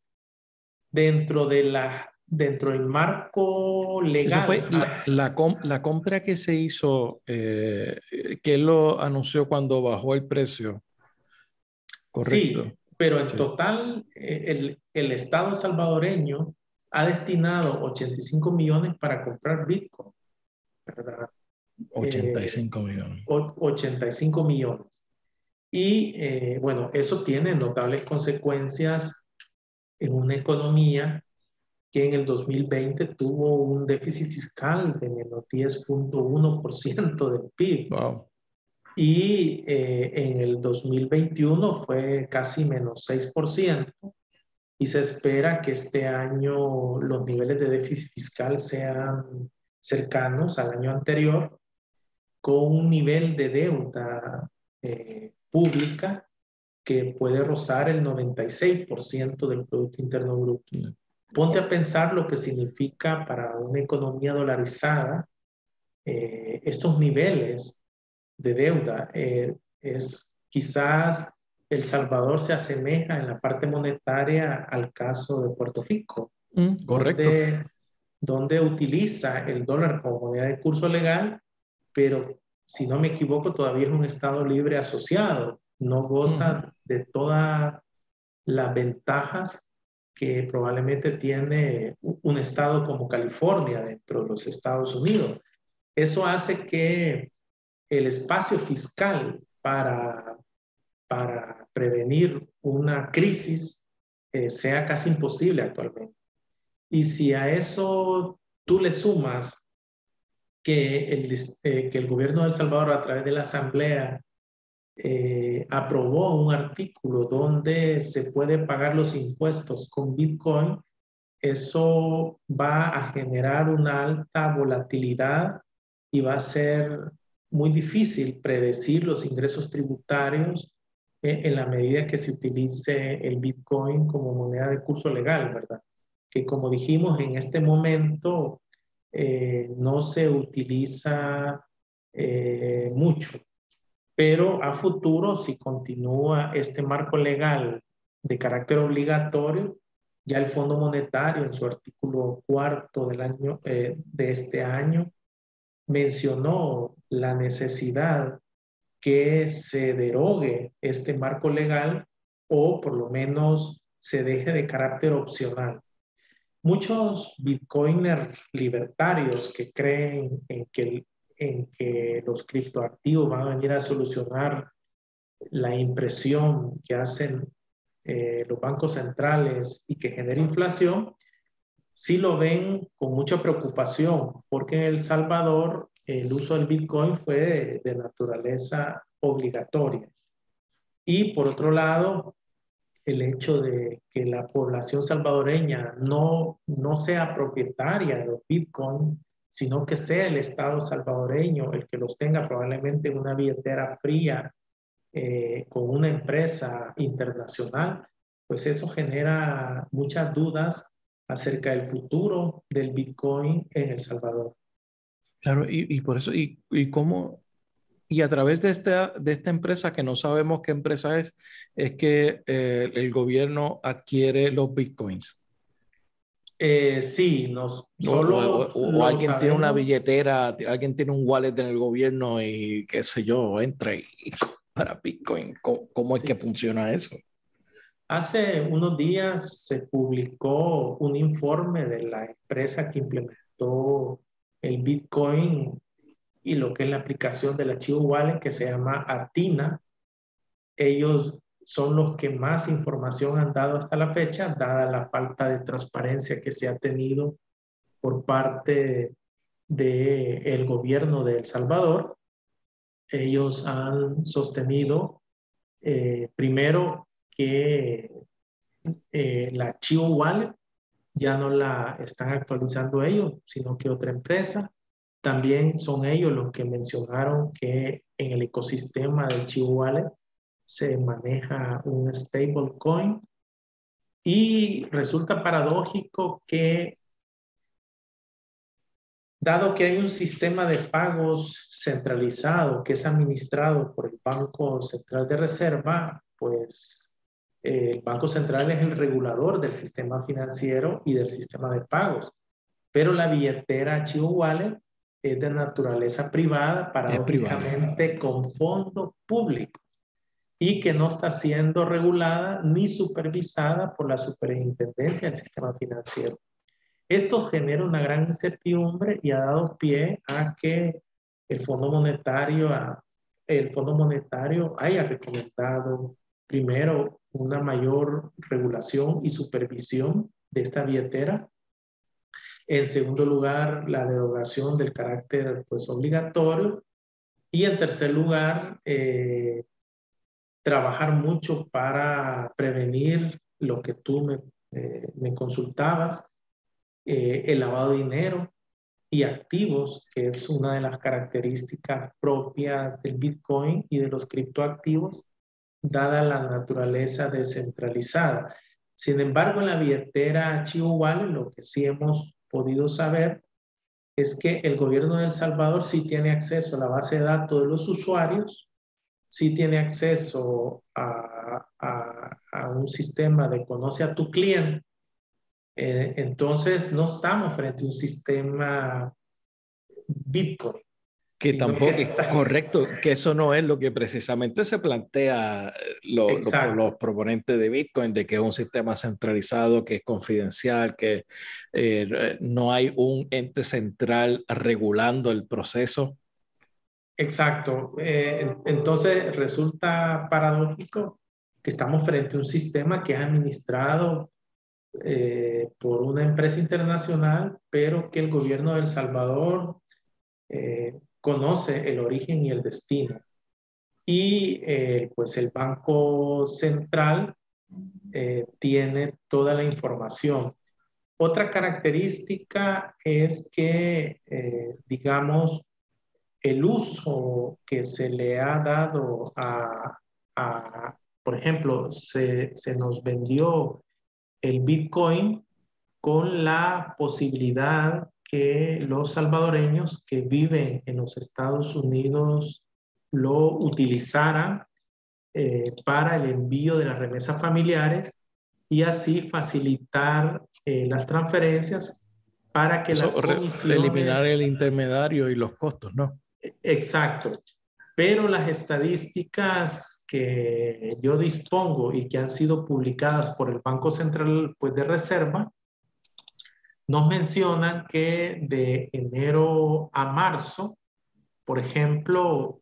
Dentro del marco Eso fue legal. la compra que se hizo, que él lo anunció cuando bajó el precio, Sí, correcto. pero en Sí, total el Estado salvadoreño ha destinado 85 millones para comprar Bitcoin, ¿verdad? 85 millones. 85 millones. Y bueno, eso tiene notables consecuencias en una economía que en el 2020 tuvo un déficit fiscal de menos 10,1% del PIB. Wow. Y en el 2021 fue casi menos 6%. Y se espera que este año los niveles de déficit fiscal sean cercanos al año anterior, con un nivel de deuda pública que puede rozar el 96% del Producto Interno Bruto. Ponte a pensar lo que significa para una economía dolarizada estos niveles de deuda. Es quizás El Salvador se asemeja en la parte monetaria al caso de Puerto Rico, Correcto. donde utiliza el dólar como moneda de curso legal, pero si no me equivoco todavía es un Estado libre asociado, no goza de todas las ventajas que probablemente tiene un estado como California dentro de los Estados Unidos. Eso hace que el espacio fiscal para prevenir una crisis sea casi imposible actualmente. Y si a eso tú le sumas que el gobierno de El Salvador a través de la Asamblea aprobó un artículo donde se puede pagar los impuestos con Bitcoin, eso va a generar una alta volatilidad y va a ser muy difícil predecir los ingresos tributarios en la medida que se utilice el Bitcoin como moneda de curso legal, ¿verdad? Que como dijimos, en este momento no se utiliza mucho, pero a futuro, si continúa este marco legal de carácter obligatorio, ya el Fondo Monetario en su artículo cuarto de este año mencionó la necesidad que se derogue este marco legal o por lo menos se deje de carácter opcional. Muchos bitcoiners libertarios que creen en que los criptoactivos van a venir a solucionar la impresión que hacen los bancos centrales y que genera inflación, sí lo ven con mucha preocupación, porque en El Salvador el uso del Bitcoin fue de naturaleza obligatoria. Y por otro lado, el hecho de que la población salvadoreña no sea propietaria de los Bitcoin, sino que sea el Estado salvadoreño el que los tenga probablemente en una billetera fría con una empresa internacional, pues eso genera muchas dudas acerca del futuro del Bitcoin en El Salvador. Claro, y por eso, y cómo, y a través de esta empresa, que no sabemos qué empresa es que el gobierno adquiere los bitcoins. Sí, O, solo o lo alguien tiene una sabemos. billetera, alguien tiene un wallet en el gobierno y qué sé yo, entra y para bitcoin. ¿Cómo es que Sí. funciona eso? Hace unos días se publicó un informe de la empresa que implementó el Bitcoin y lo que es la aplicación del archivo wallet que se llama Atina. Ellos son los que más información han dado hasta la fecha, dada la falta de transparencia que se ha tenido por parte del gobierno de El Salvador. Ellos han sostenido primero que la archivo wallet ya no la están actualizando ellos, sino que otra empresa. También son ellos los que mencionaron que en el ecosistema del Chivo Wallet se maneja un stablecoin y resulta paradójico que, dado que hay un sistema de pagos centralizado que es administrado por el Banco Central de Reserva, pues el Banco Central es el regulador del sistema financiero y del sistema de pagos. Pero la billetera Chivo Wallet es de naturaleza privada, Es privada. paradójicamente con fondo público y que no está siendo regulada ni supervisada por la Superintendencia del Sistema Financiero. Esto genera una gran incertidumbre y ha dado pie a que el Fondo Monetario el Fondo Monetario haya recomendado primero una mayor regulación y supervisión de esta billetera. En segundo lugar, la derogación del carácter pues, obligatorio. Y en tercer lugar, trabajar mucho para prevenir lo que tú me consultabas, el lavado de dinero y activos, que es una de las características propias del Bitcoin y de los criptoactivos, dada la naturaleza descentralizada. Sin embargo, en la billetera Chivo Wallet, lo que sí hemos podido saber es que el gobierno de El Salvador sí tiene acceso a la base de datos de los usuarios, sí tiene acceso a un sistema de conoce a tu cliente. Entonces, no estamos frente a un sistema Bitcoin, Que sino que tampoco es está... correcto, que eso no es lo que precisamente se plantea por los Exacto. proponentes de Bitcoin, de que es un sistema centralizado, que es confidencial, que no hay un ente central regulando el proceso. Exacto. Entonces resulta paradójico que estamos frente a un sistema que es administrado por una empresa internacional, pero que el gobierno de El Salvador conoce el origen y el destino. Y pues el Banco Central tiene toda la información. Otra característica es que, digamos, el uso que se le ha dado por ejemplo, se nos vendió el Bitcoin con la posibilidad que los salvadoreños que viven en los Estados Unidos lo utilizaran para el envío de las remesas familiares y así facilitar las transferencias para que las Eso, eliminar comisiones, el intermediario y los costos, ¿no? exacto, pero las estadísticas que yo dispongo y que han sido publicadas por el Banco Central pues, de Reserva nos mencionan que de enero a marzo, por ejemplo,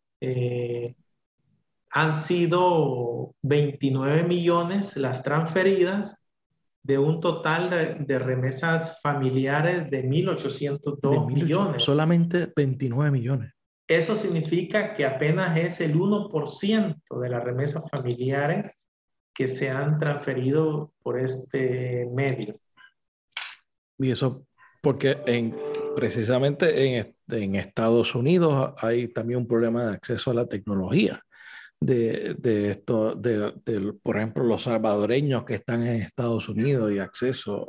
han sido 29 millones las transferidas de un total de remesas familiares de De 1.802 1.800, millones. solamente 29 millones. Eso significa que apenas es el 1% de las remesas familiares que se han transferido por este medio. Y eso porque precisamente en Estados Unidos hay también un problema de acceso a la tecnología. De esto, por ejemplo, los salvadoreños que están en Estados Unidos y acceso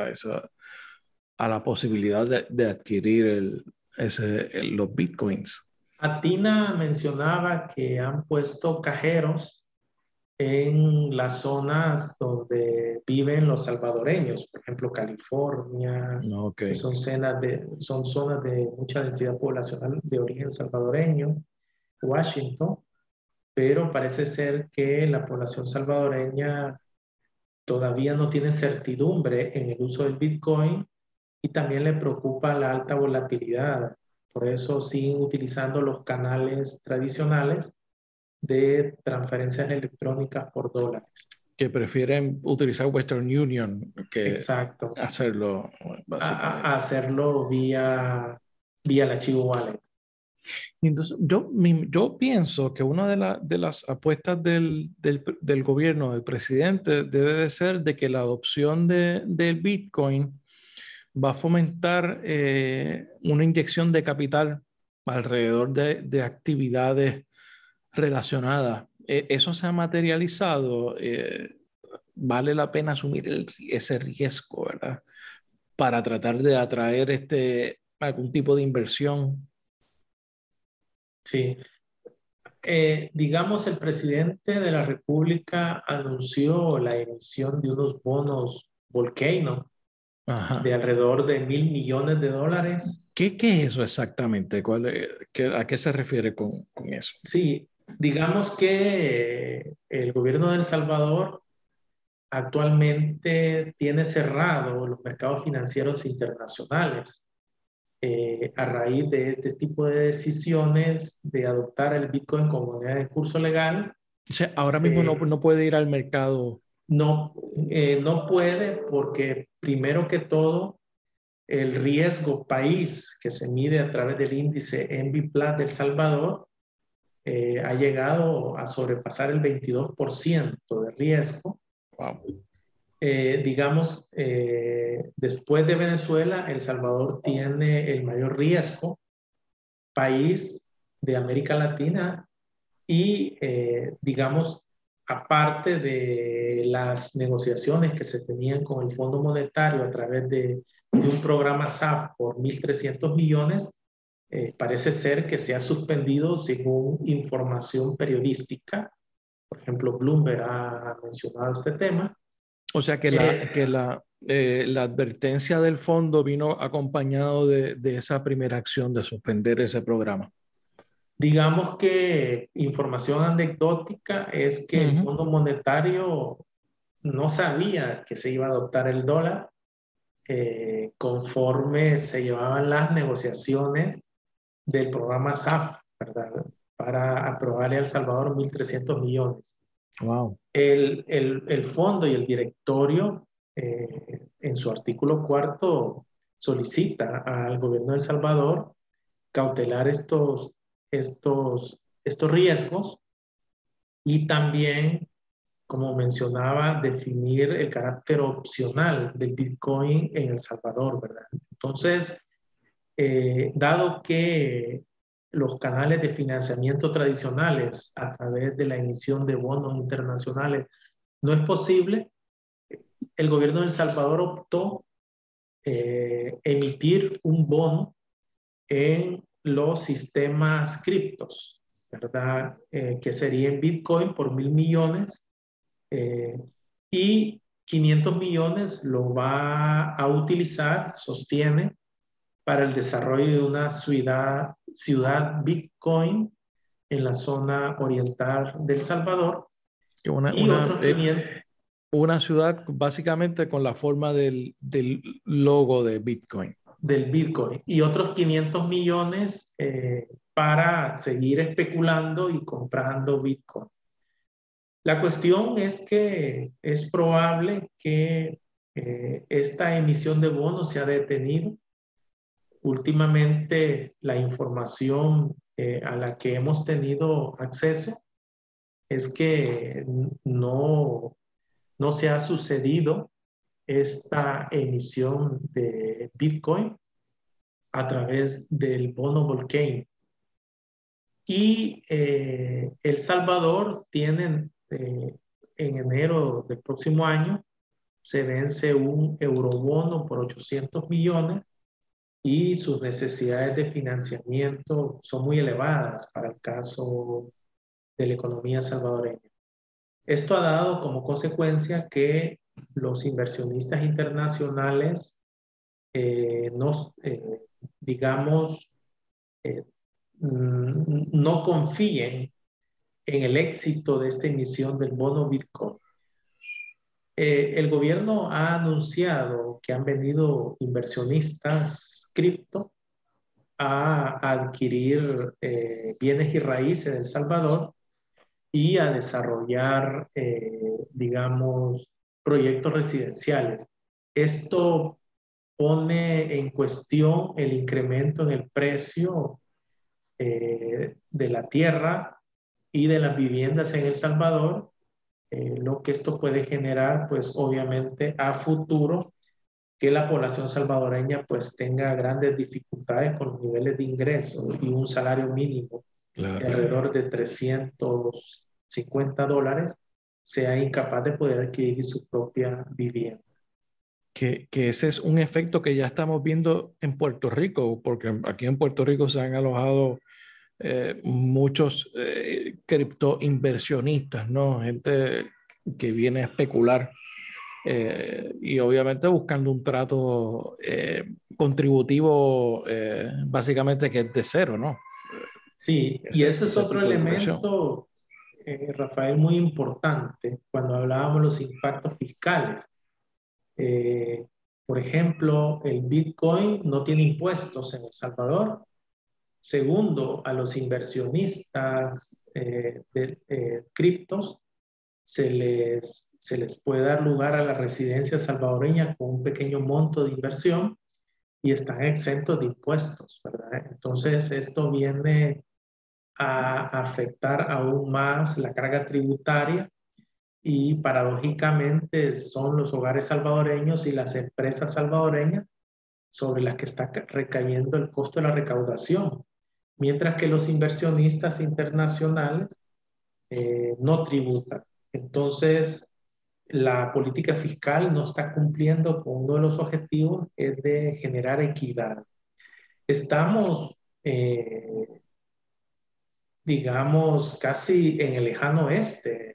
a la posibilidad de adquirir los bitcoins. Atina mencionaba que han puesto cajeros en las zonas donde viven los salvadoreños, por ejemplo, California, Ok. que son zonas de mucha densidad poblacional de origen salvadoreño, Washington, pero parece ser que la población salvadoreña todavía no tiene certidumbre en el uso del Bitcoin y también le preocupa la alta volatilidad. Por eso siguen utilizando los canales tradicionales de transferencias electrónicas por dólares. Que prefieren utilizar Western Union que Exacto. hacerlo, A básicamente. hacerlo vía el archivo wallet. Entonces, yo pienso que una de las apuestas del gobierno, del presidente, debe de ser de que la adopción del Bitcoin va a fomentar una inyección de capital alrededor de actividades relacionadas. Eso se ha materializado. Vale la pena asumir ese riesgo, ¿verdad? Para tratar de atraer algún tipo de inversión. Sí. Digamos, el presidente de la República anunció la emisión de unos bonos Volcano de Ajá. alrededor de $1.000 millones. ¿Qué es eso exactamente? ¿A qué se refiere con eso? Sí, digamos que el gobierno de El Salvador actualmente tiene cerrado los mercados financieros internacionales a raíz de este tipo de decisiones de adoptar el Bitcoin como moneda de curso legal. O sea, ahora mismo no puede ir al mercado. No, no puede porque primero que todo el riesgo país que se mide a través del índice ENVI-Plus de El Salvador ha llegado a sobrepasar el 22% de riesgo. Wow. Digamos, después de Venezuela, El Salvador tiene el mayor riesgo, país de América Latina, y digamos, aparte de las negociaciones que se tenían con el Fondo Monetario a través de un programa SAF por 1.300 millones, parece ser que se ha suspendido según información periodística. Por ejemplo, Bloomberg ha mencionado este tema. O sea que la advertencia del fondo vino acompañado de esa primera acción de suspender ese programa. Digamos que información anecdótica es que el Fondo Monetario no sabía que se iba a adoptar el dólar conforme se llevaban las negociaciones del programa SAF, ¿verdad? Para aprobarle a El Salvador 1.300 millones. Wow. El fondo y el directorio, en su artículo cuarto, solicita al gobierno de El Salvador cautelar estos riesgos y también, como mencionaba, definir el carácter opcional del Bitcoin en El Salvador, ¿verdad? Entonces, dado que los canales de financiamiento tradicionales a través de la emisión de bonos internacionales no es posible, el gobierno de El Salvador optó emitir un bono en los sistemas criptos, ¿verdad? Que sería en Bitcoin por 1.000 millones y 500 millones lo va a utilizar, sostiene, para el desarrollo de una ciudad Bitcoin en la zona oriental del Salvador Que una, y una, otros 500 una ciudad básicamente con la forma del logo de Bitcoin. del Bitcoin y otros 500 millones para seguir especulando y comprando Bitcoin. La cuestión es que es probable que esta emisión de bonos se ha detenido. Últimamente, la información a la que hemos tenido acceso es que no se ha sucedido esta emisión de Bitcoin a través del bono Volcán. Y El Salvador tiene en enero del próximo año se vence un eurobono por 800 millones y sus necesidades de financiamiento son muy elevadas para el caso de la economía salvadoreña. Esto ha dado como consecuencia que los inversionistas internacionales digamos, eh, no confíen en el éxito de esta emisión del bono Bitcoin. El gobierno ha anunciado que han venido inversionistas cripto a adquirir bienes y raíces de El Salvador y a desarrollar, digamos, proyectos residenciales. Esto pone en cuestión el incremento en el precio de la tierra y de las viviendas en El Salvador, lo que esto puede generar, pues obviamente a futuro, que la población salvadoreña pues tenga grandes dificultades con los niveles de ingresos y un salario mínimo de alrededor de $350, sea incapaz de poder adquirir su propia vivienda. Que ese es un efecto que ya estamos viendo en Puerto Rico, porque aquí en Puerto Rico se han alojado muchos criptoinversionistas, ¿no? Gente que viene a especular y obviamente buscando un trato contributivo básicamente que es de cero, ¿no? Sí, y ese es otro tipo de inversión. elemento, Rafael, muy importante cuando hablábamos de los impactos fiscales. Eh, Por ejemplo, el Bitcoin no tiene impuestos en El Salvador. Segundo, a los inversionistas de criptos se les puede dar lugar a la residencia salvadoreña con un pequeño monto de inversión y están exentos de impuestos, ¿verdad? Entonces, esto viene a afectar aún más la carga tributaria y paradójicamente son los hogares salvadoreños y las empresas salvadoreñas sobre las que está recayendo el costo de la recaudación, mientras que los inversionistas internacionales no tributan. Entonces, la política fiscal no está cumpliendo con uno de los objetivos, es de generar equidad. Estamos, digamos, casi en el lejano oeste,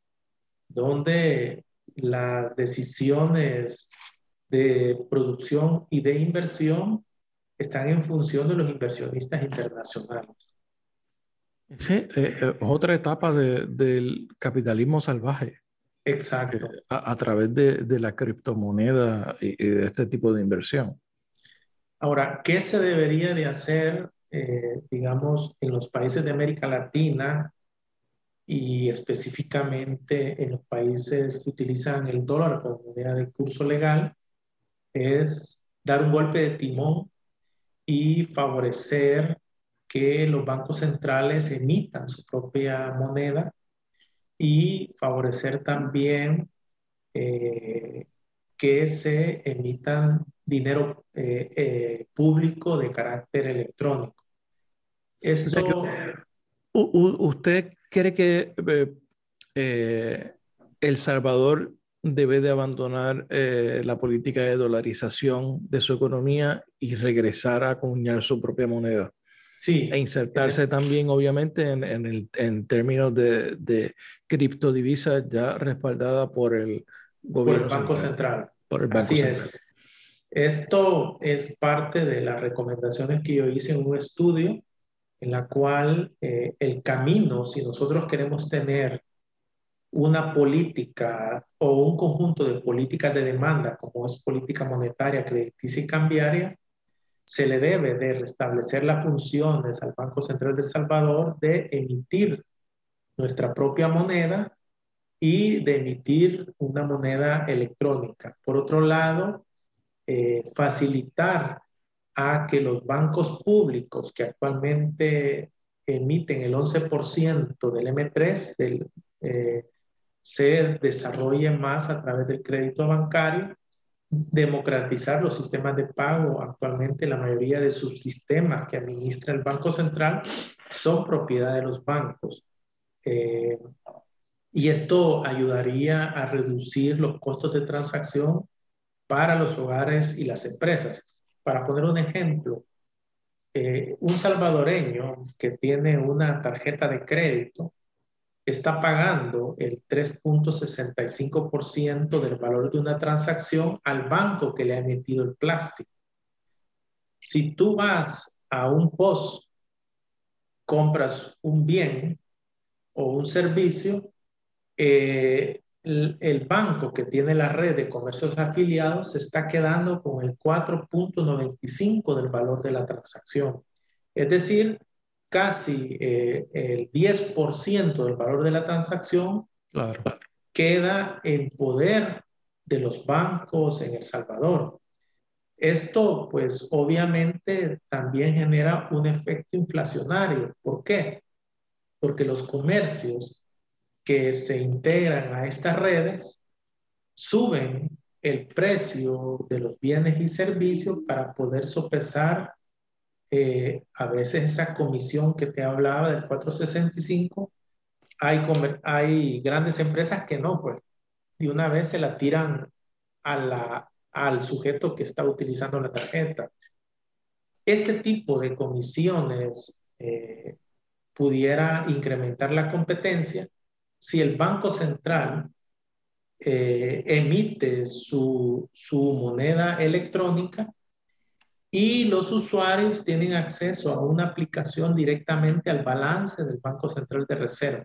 donde las decisiones de producción y de inversión están en función de los inversionistas internacionales. Sí, otra etapa del capitalismo salvaje, Exacto. a través de la criptomoneda y de este tipo de inversión. Ahora, ¿qué se debería de hacer, digamos, en los países de América Latina y específicamente en los países que utilizan el dólar como moneda de curso legal? Es dar un golpe de timón y favorecer que los bancos centrales emitan su propia moneda y favorecer también eh, que se emitan dinero público de carácter electrónico. O sea que Esto, ¿usted cree que eh, El Salvador debe de abandonar la política de dolarización de su economía y regresar a acuñar su propia moneda? E sí, insertarse también, obviamente, en términos de criptodivisa ya respaldada por el por el gobierno Banco central, Central. por el Banco Así Central. es. Esto es parte de las recomendaciones que yo hice en un estudio en la cual el camino, si nosotros queremos tener una política o un conjunto de políticas de demanda, como es política monetaria, crediticia y cambiaria, se le debe de restablecer las funciones al Banco Central de El Salvador de emitir nuestra propia moneda y de emitir una moneda electrónica. Por otro lado, facilitar a que los bancos públicos que actualmente emiten el 11% del M3 se desarrolle más a través del crédito bancario, democratizar los sistemas de pago. Actualmente la mayoría de subsistemas que administra el Banco Central son propiedad de los bancos. Eh, y esto ayudaría a reducir los costos de transacción para los hogares y las empresas. Para poner un ejemplo, un salvadoreño que tiene una tarjeta de crédito está pagando el 3,65% del valor de una transacción al banco que le ha emitido el plástico. Si tú vas a un POS, compras un bien o un servicio, el banco que tiene la red de comercios afiliados se está quedando con el 4,95 del valor de la transacción. Es decir, casi el 10% del valor de la transacción Claro. queda en poder de los bancos en El Salvador. Esto, pues, obviamente también genera un efecto inflacionario. ¿Por qué? Porque los comercios que se integran a estas redes suben el precio de los bienes y servicios para poder sopesar a veces esa comisión que te hablaba del 4,65. Hay grandes empresas que no, pues de una vez se la tiran al sujeto que está utilizando la tarjeta. Este tipo de comisiones pudiera incrementar la competencia si el Banco Central emite su moneda electrónica y los usuarios tienen acceso a una aplicación directamente al balance del Banco Central de Reserva.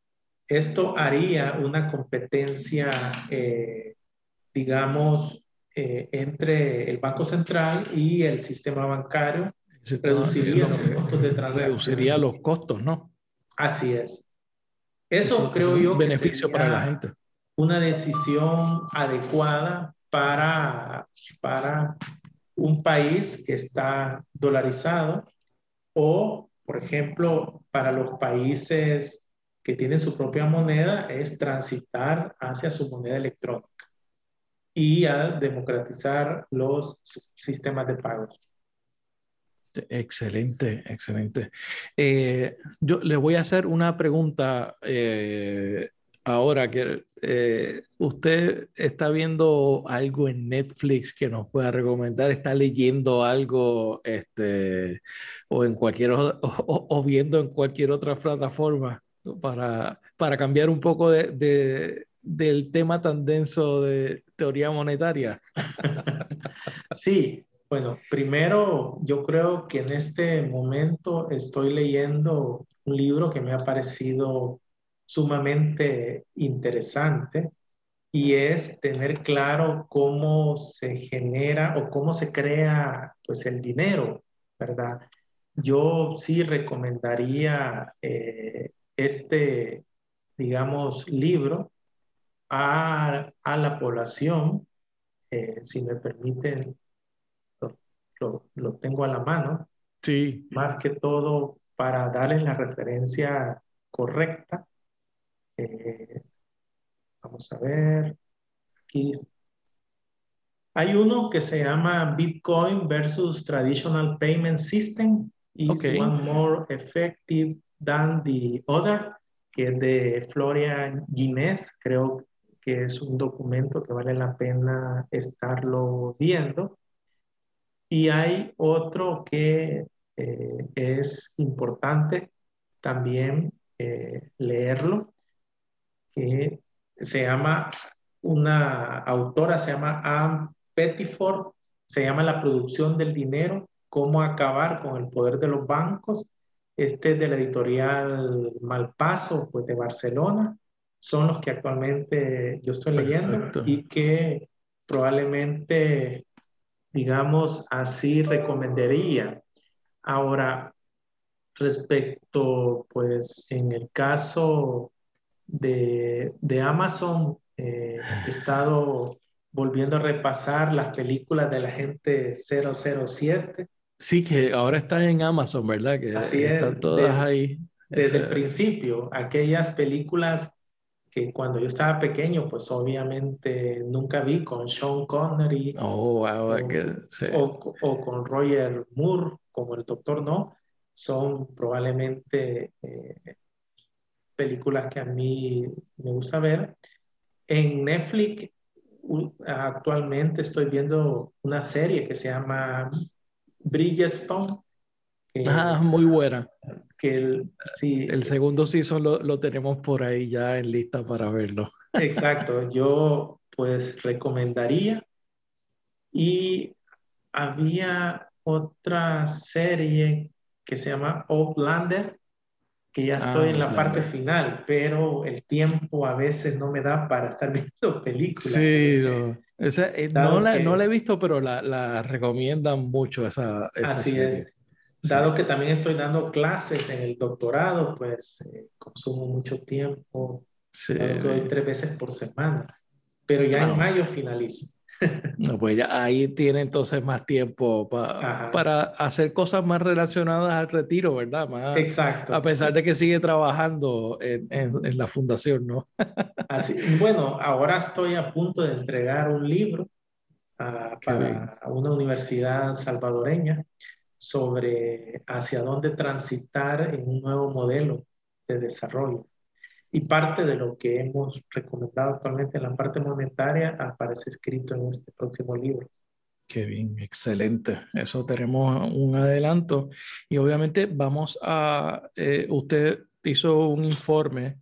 Esto haría una competencia, digamos, entre el Banco Central y el sistema bancario, El sistema, reduciría los costos de transacción. reduciría los costos, ¿no? Así es. Eso Eso sería creo un yo que beneficio para la sería gente. una decisión adecuada para un país que está dolarizado o, por ejemplo, para los países que tienen su propia moneda, es transitar hacia su moneda electrónica y a democratizar los sistemas de pago. Excelente, excelente. Yo le voy a hacer una pregunta ahora que usted está viendo algo en Netflix que nos pueda recomendar, está leyendo algo o en cualquier o viendo en cualquier otra plataforma para cambiar un poco del tema tan denso de teoría monetaria. Sí, bueno, primero yo creo que en este momento estoy leyendo un libro que me ha parecido sumamente interesante y es tener claro cómo se genera o cómo se crea pues el dinero, ¿verdad? Yo sí recomendaría digamos, libro a la población, si me permiten, lo, lo tengo a la mano, Sí. más que todo para darles la referencia correcta. Eh, Vamos a ver, aquí hay uno que se llama Bitcoin versus Traditional Payment System. Ok. Is one more effective than the other? Que es de Florian Guinness. Creo que es un documento que vale la pena estarlo viendo. Y hay otro que es importante también leerlo, que se llama, una autora se llama Anne Pettiford, se llama La producción del dinero, cómo acabar con el poder de los bancos. Este es de la editorial Malpaso, pues de Barcelona. Son los que actualmente yo estoy leyendo Perfecto. y que probablemente, digamos, así recomendaría. Ahora, respecto, pues, en el caso de Amazon, he estado volviendo a repasar las películas de la gente 007. Sí, que ahora están en Amazon, ¿verdad? Así Que es, están todas ahí. desde el Ese, principio, aquellas películas que cuando yo estaba pequeño, pues obviamente nunca vi con Sean Connery oh, wow, o, sí. o con Roger Moore como el Doctor No, son probablemente películas que a mí me gusta ver. En Netflix actualmente estoy viendo una serie que se llama Bridgestone, Ah, que, muy buena. sí, El segundo season lo tenemos por ahí ya en lista para verlo. exacto, yo pues recomendaría. Y había otra serie que se llama Outlander, que ya estoy Ah, en la parte Outlander. final, pero el tiempo a veces no me da para estar viendo películas, Sí, no. dado No la he que, visto, pero la recomiendan mucho esa así serie. es, Sí, dado que también estoy dando clases en el doctorado, pues consumo mucho tiempo, sí. dado que doy 3 veces por semana, pero ya en Ah, mayo finalizo. no, pues ya ahí tiene entonces más tiempo Ajá, para hacer cosas más relacionadas al retiro, ¿verdad? Más, a exacto. pesar de que sigue trabajando en la fundación, ¿no? Así, bueno, ahora estoy a punto de entregar un libro Qué bien. para una universidad salvadoreña sobre hacia dónde transitar en un nuevo modelo de desarrollo. Y parte de lo que hemos recomendado actualmente en la parte monetaria aparece escrito en este próximo libro. Qué bien, excelente. Eso tenemos un adelanto. Y obviamente usted hizo un informe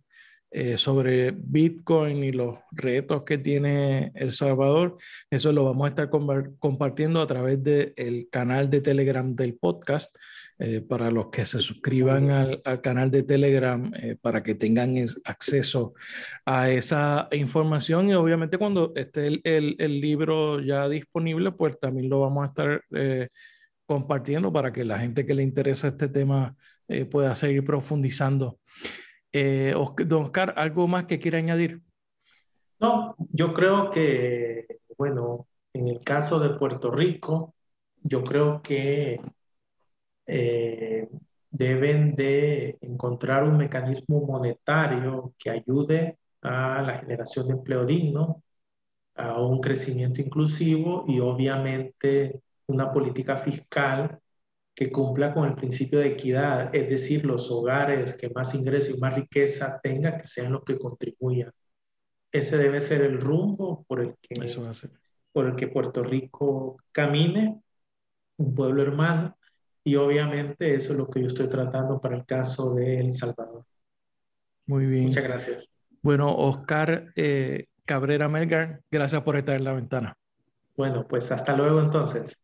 sobre Bitcoin y los retos que tiene El Salvador. Eso lo vamos a estar compartiendo a través del canal de Telegram del podcast, para los que se suscriban al canal de Telegram, para que tengan acceso a esa información. Y obviamente cuando esté el libro ya disponible, pues también lo vamos a estar compartiendo para que la gente que le interesa este tema pueda seguir profundizando. Don Oscar, ¿algo más que quiera añadir? No, yo creo que, bueno, en el caso de Puerto Rico, yo creo que eh, deben de encontrar un mecanismo monetario que ayude a la generación de empleo digno, a un crecimiento inclusivo y obviamente una política fiscal que cumpla con el principio de equidad, es decir, los hogares que más ingreso y más riqueza tengan, que sean los que contribuyan. Ese debe ser el rumbo por el que Puerto Rico camine, un pueblo hermano, y obviamente eso es lo que yo estoy tratando para el caso de El Salvador. Muy bien. Muchas gracias. Bueno, Oscar Cabrera Melgar, gracias por estar en La Ventana. Bueno, pues hasta luego entonces.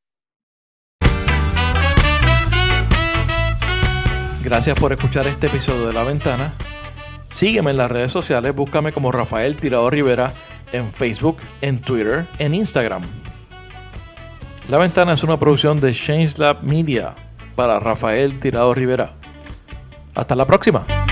Gracias por escuchar este episodio de La Ventana. Sígueme en las redes sociales, búscame como Rafael Tirado Rivera en Facebook, en Twitter, en Instagram. La Ventana es una producción de ChangeLab Media para Rafael Tirado Rivera. Hasta la próxima.